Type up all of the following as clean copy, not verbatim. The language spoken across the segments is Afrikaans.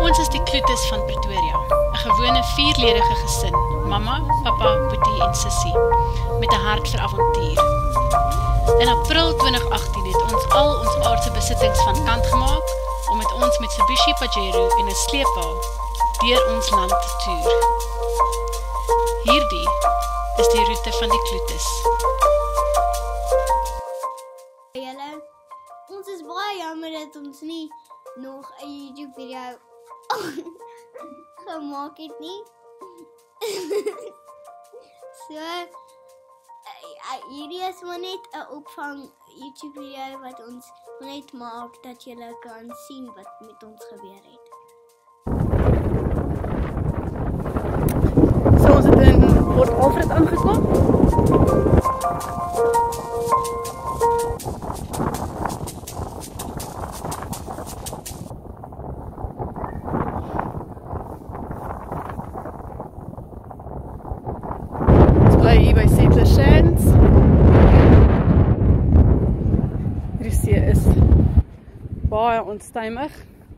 Ons is die Kloetes van Pretoria, 'n gewone 4-ledige gesin, mamma, papa, boetie en sussie, met 'n hart vir avontuur. In April 2018 het ons al ons aardse besittings van kant gemaak om met ons Mitsubishi Pajero en 'n sleepwa deur ons land te toer. Hierdie is die roete van die Kloetes. Julle, ons is baie jammer dat ons nie nog 'n YouTube video gemaak het nie. So, hierdie is maar net 'n opvang YouTube video wat ons net maak dat julle kan sien wat met ons gebeur het. So ons het in Port Alfred aangekom. Ons bly hier by Settler Shands. Die see is baie onstuimig.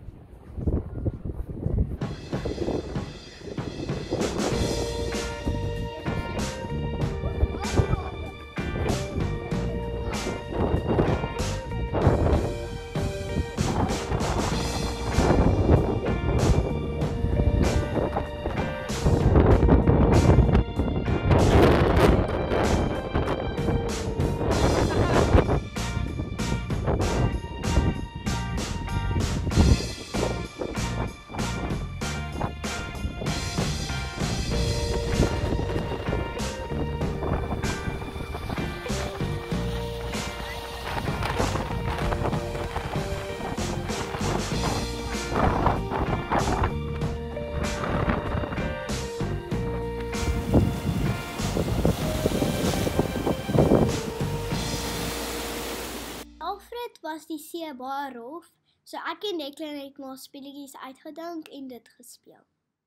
Alfred was die see baie rof, so ek en Declan het maar speletjies uitgedink en dit gespeel.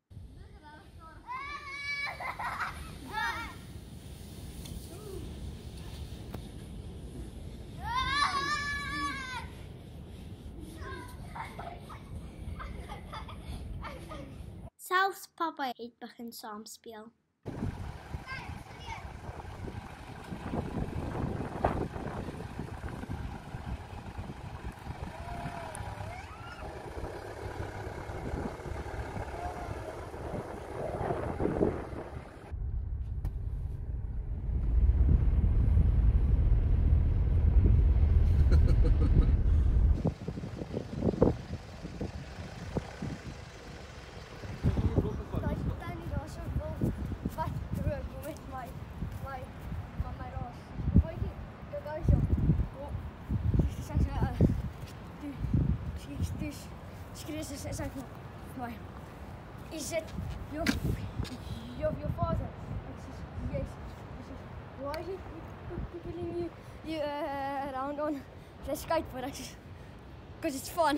Selfs papa het begin saam speel. Is like, why? Is it your father? Yes. Why is he putting you around on the skateboard? Because it's fun.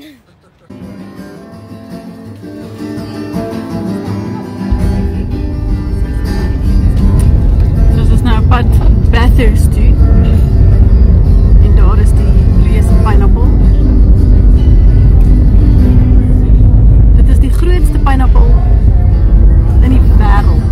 Dit is nou op pad Bathurst toe. En daar is die Reese pineapple. Dit is die grootste pineapple in die wêreld.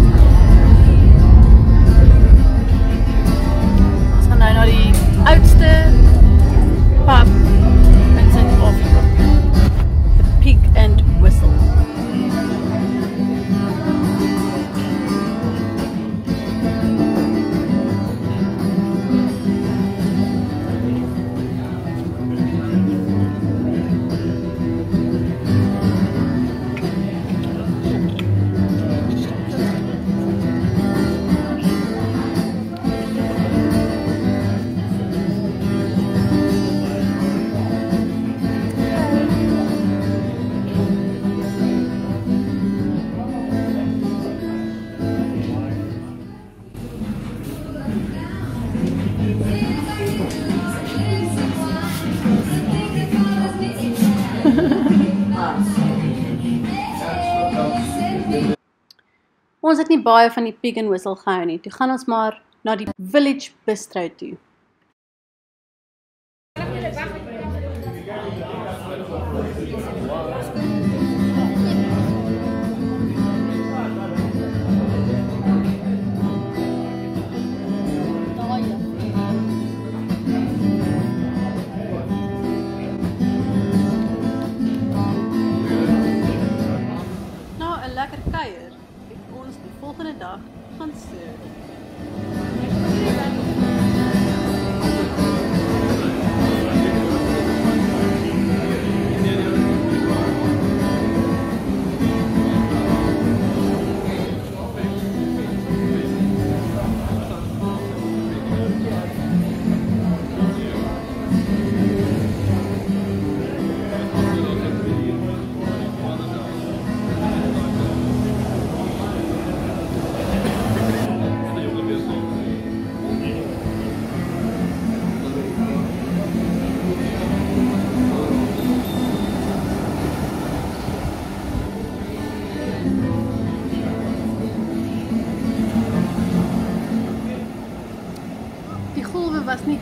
Ons gaan nou na die oudste pub in Suid-Afrika. The Pig and Whistle. Ons het nie baie van die Pig and Whistle gehou nie. Toe gaan ons maar na die Village Bistro toe.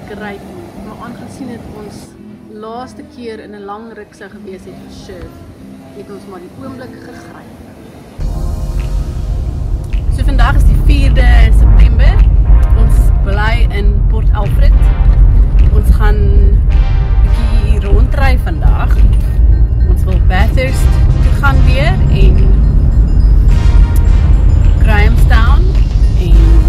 ry voel. Maar aangesien dit ons laaste keer in 'n lang ruk sou gewees het vir surf, het ons maar die oomblik gegryp. So vandag is die 4de September. Ons bly in Port Alfred. Ons gaan 'n bietjie rondry vandag. Ons wil Bathurst toe gaan weer en Grahamstown en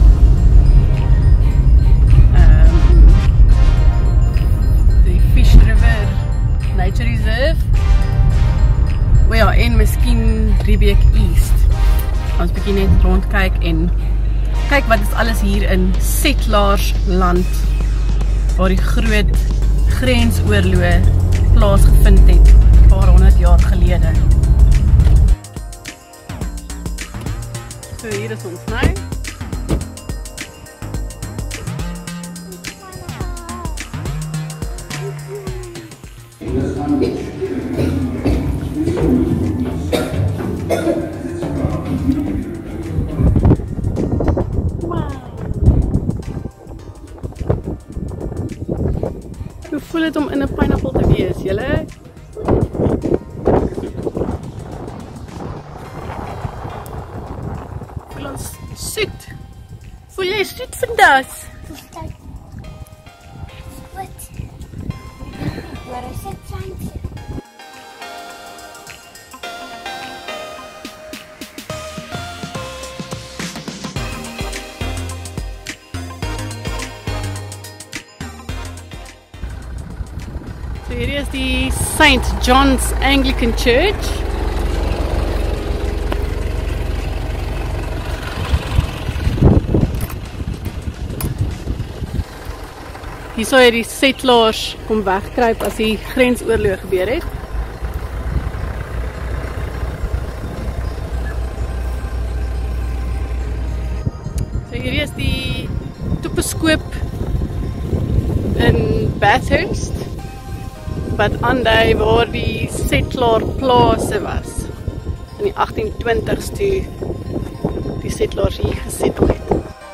die Fish River Nature Reserve. O ja, en miskien Riebeek East. Ons bietjie net rondkyk en kyk wat is alles hier in Settlaarsland waar die groot grensoorloë plaasgevind het 'n paar 100 jaar gelede. So hier is ons nou. Hoe voel dit om in 'n pineappel te wees, julle? Voel ons soet? Voel jy soet vandag? So hierdie is die St. John's Anglican Church. Hier sou die settlers kom wegkruip as die grensoorlog gebeur het. So hierdie is die toepeskoop in Bathurst wat aandui waar die settler plase was in die 1820s toe die settlers hier gesettel het.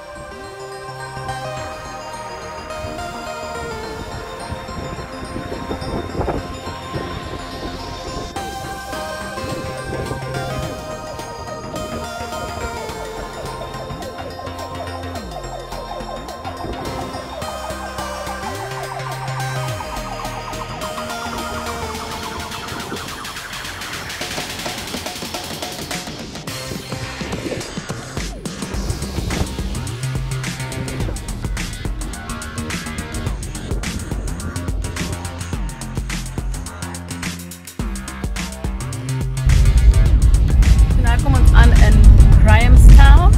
Grahamstown.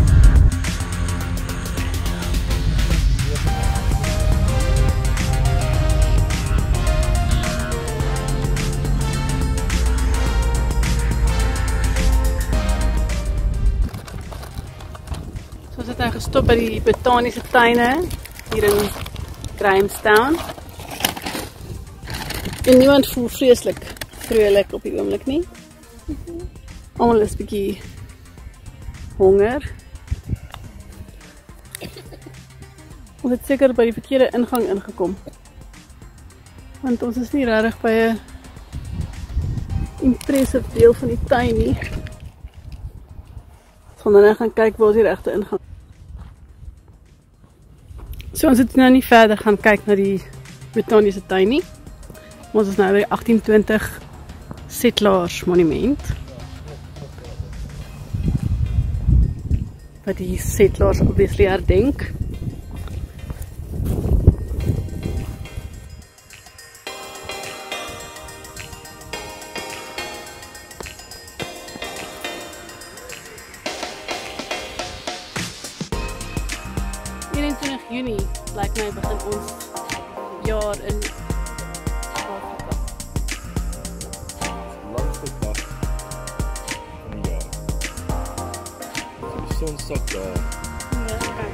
So ons het nou gestop by die botaniese tuine hier in Grahamstown. En niemand voel vreeslik vrolik op die oomblik nie. Almal is bietjie honger. Ons het seker by die verkeerde ingang ingekom. Want ons is nie regtig by 'n impressive deel van die tuin nie. Ons gaan dan gaan kyk waar is die regte ingang. So ons het nou nie verder gaan kyk na die botaniese tuin nie. Ons is nou by die 1820 Settlers monument. Wat die settlers obviously herdenk. Junie lyk my begin ons jaar in Afrika. Langste dag van die jaar. Die son sak daar. Ja, okay.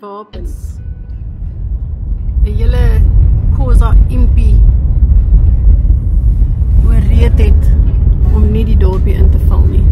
wapens 'n hele Xhosa impie oorreed het om nie die dorpie in te val nie.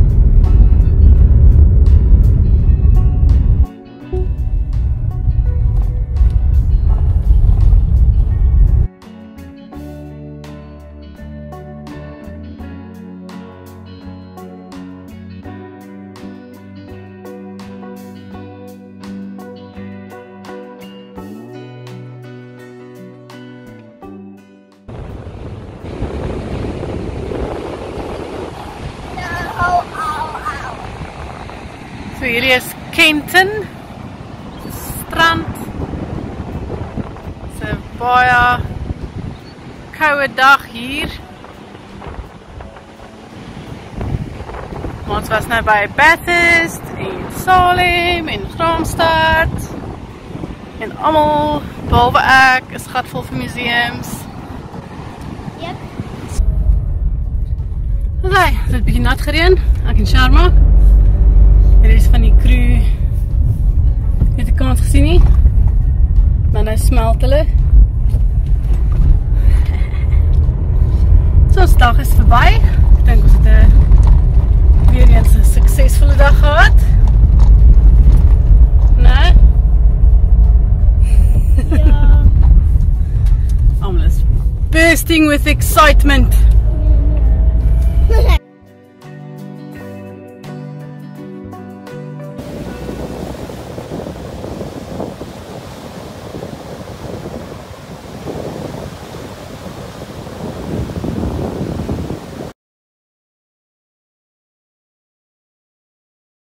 So hierdie is Kenton strand. Dis 'n baie koue dag hier. Ons was nou by Bathurst en Salem en Graamsstad. En almal behalwe ek is gatvol vir museums. Yep. Okay, dit het bietjie nat gereën. Ek en Sharma. Die res van die crew het 'n kans gesien nie. Maar nou smelt hulle. So, ons dag is verby. Ek dink ons het weer eens 'n suksesvolle dag gehad. Nee? Ja. Almal is bursting with excitement.